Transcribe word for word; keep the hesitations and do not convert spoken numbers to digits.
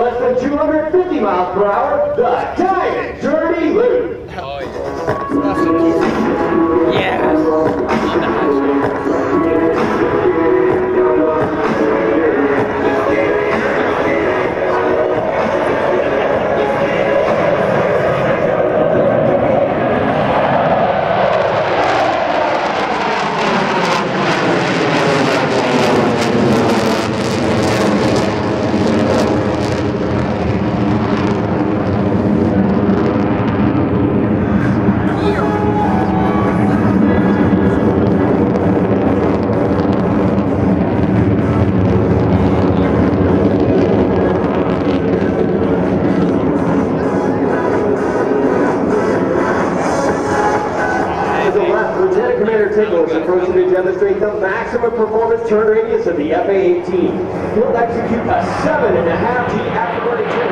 less than two hundred fifty miles per hour, the Diamond Dirty Loop. Oh, yes. Yes. Approaching to demonstrate the maximum performance turn radius of the F A eighteen. He'll execute a seven and a half G afterburning